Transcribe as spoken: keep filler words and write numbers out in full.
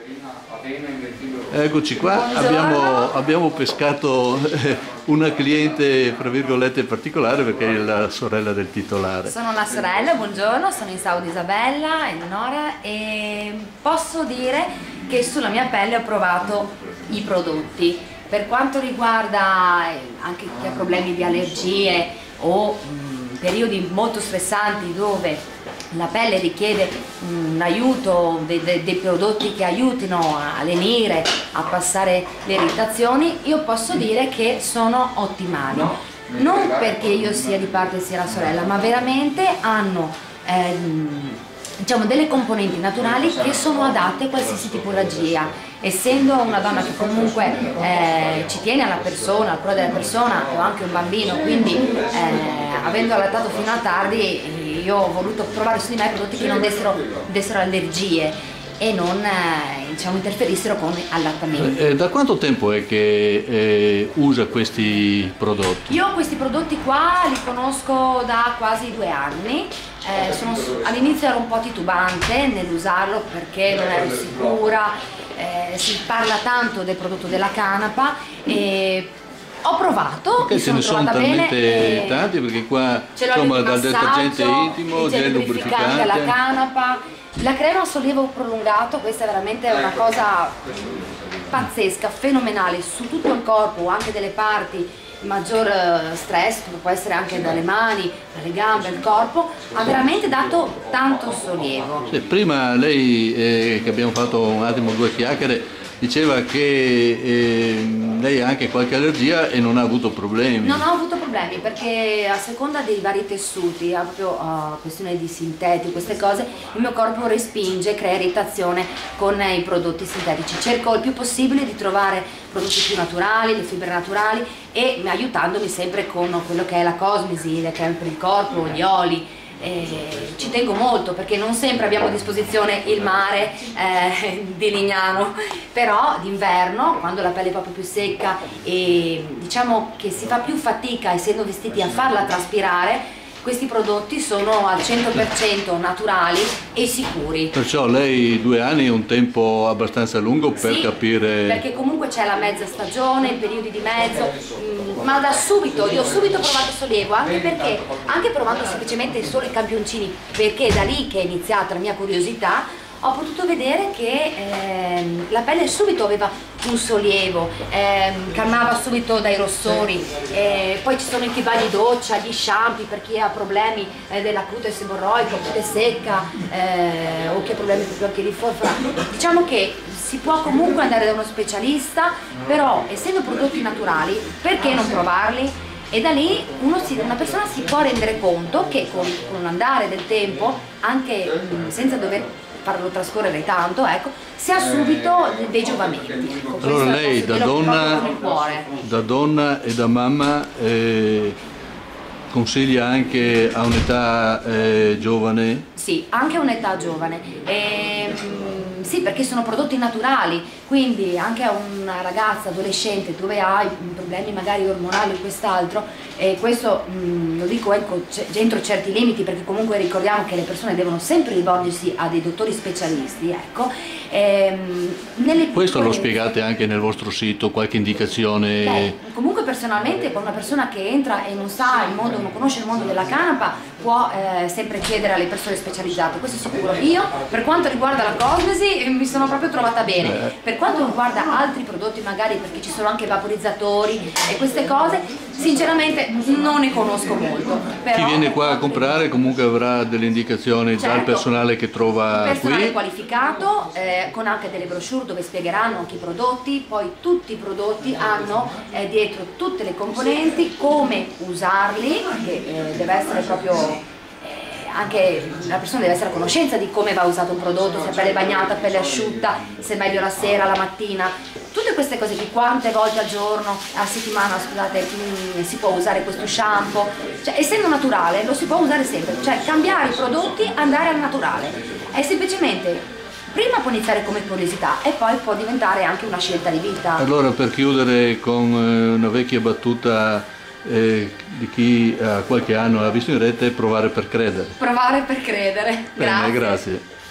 Eccoci qua, abbiamo, abbiamo pescato una cliente, fra virgolette, particolare perché è la sorella del titolare. Sono la sorella, buongiorno, sono in Saudi Isabella, Eleonora, e posso dire che sulla mia pelle ho provato i prodotti. Per quanto riguarda anche chi ha problemi di allergie o mh, periodi molto stressanti dove la pelle richiede un aiuto, dei, dei, dei prodotti che aiutino a lenire, a passare le irritazioni, io posso dire che sono ottimali. Non perché io sia di parte sia la sorella, ma veramente hanno ehm, diciamo, delle componenti naturali che sono adatte a qualsiasi tipologia. Essendo una donna che comunque eh, ci tiene alla persona, al cuore della persona, ho anche un bambino, quindi eh, avendo allattato fino a tardi, io ho voluto provare su di me prodotti che non dessero, dessero allergie e non eh, diciamo, interferissero con allattamenti. Eh, da quanto tempo è che eh, usa questi prodotti? Io questi prodotti qua li conosco da quasi due anni. Eh, all'inizio ero un po' titubante nell'usarlo perché non ero sicura, eh, si parla tanto del prodotto della canapa e ho provato, perché mi ce ne sono talmente bene, tanti, perché qua insomma dal detergente intimo, del lubrificante alla canapa, la crema sollievo prolungato, questa è veramente una cosa pazzesca, fenomenale, su tutto il corpo, anche delle parti maggior stress, può essere anche dalle mani, dalle gambe, il corpo, ha veramente dato tanto sollievo. Sì, prima lei, eh, che abbiamo fatto un attimo due chiacchiere, diceva che eh, lei ha anche qualche allergia e non ha avuto problemi. Non ho avuto problemi perché a seconda dei vari tessuti, a proprio uh, questione di sintetico, queste cose, il mio corpo respinge, crea irritazione con i prodotti sintetici. Cerco il più possibile di trovare prodotti più naturali, le fibre naturali e aiutandomi sempre con quello che è la cosmesi, le creme per il corpo, gli oli. Eh, ci tengo molto perché non sempre abbiamo a disposizione il mare eh, di Lignano, però d'inverno quando la pelle è proprio più secca e diciamo che si fa più fatica essendo vestiti a farla traspirare, questi prodotti sono al cento per cento naturali e sicuri. Perciò lei due anni è un tempo abbastanza lungo per sì, capire... perché comunque c'è la mezza stagione, i periodi di mezzo, mh, ma da subito, io ho subito provato sollievo, anche perché, anche provando semplicemente solo i campioncini, perché è da lì che è iniziata la mia curiosità, ho potuto vedere che ehm, la pelle subito aveva un sollievo, ehm, calmava subito dai rossori, eh, poi ci sono i bagni doccia, gli shampoo per chi ha problemi eh, della cute seborroica, cute secca eh, o chi ha problemi proprio anche di forfora. Diciamo che si può comunque andare da uno specialista, però essendo prodotti naturali, perché non provarli? E da lì uno si, una persona si può rendere conto che con, con l'andare del tempo, anche mh, senza dover farlo trascorrere tanto, ecco, si ha subito dei giovamenti. Ecco, allora lei da donna, da donna e da mamma eh, consiglia anche a un'età eh, giovane? Sì, anche a un'età giovane. E, sì, perché sono prodotti naturali, quindi anche a una ragazza adolescente dove ha problemi magari ormonali o quest'altro, e questo mh, lo dico ecco, dentro certi limiti, perché comunque ricordiamo che le persone devono sempre rivolgersi a dei dottori specialisti, ecco. Ehm, nelle questo lo spiegate anche nel vostro sito, qualche indicazione? Beh, comunque personalmente con una persona che entra e non sa il mondo, non conosce il mondo della canapa, può eh, sempre chiedere alle persone specializzate, questo sicuro. Io per quanto riguarda la cosmesi mi sono proprio trovata bene, eh. Per quanto riguarda altri prodotti magari, perché ci sono anche vaporizzatori e queste cose, sinceramente non ne conosco molto. Però, chi viene qua a comprare comunque avrà delle indicazioni, certo, dal personale che trova qui. Personale qualificato, eh, con anche delle brochure dove spiegheranno anche i prodotti, poi tutti i prodotti hanno eh, dietro tutte le componenti, come usarli, che eh, deve essere proprio... anche la persona deve essere a conoscenza di come va usato un prodotto, se è pelle bagnata, pelle asciutta, se è meglio la sera, la mattina, tutte queste cose qui, quante volte al giorno, a settimana, scusate, mh, si può usare questo shampoo, cioè essendo naturale lo si può usare sempre, cioè cambiare i prodotti, andare al naturale, è semplicemente, prima può iniziare come curiosità e poi può diventare anche una scelta di vita. Allora, per chiudere con una vecchia battuta, Eh, di chi ha qualche anno ha visto in rete, provare per credere. Provare per credere. Bene, grazie. grazie.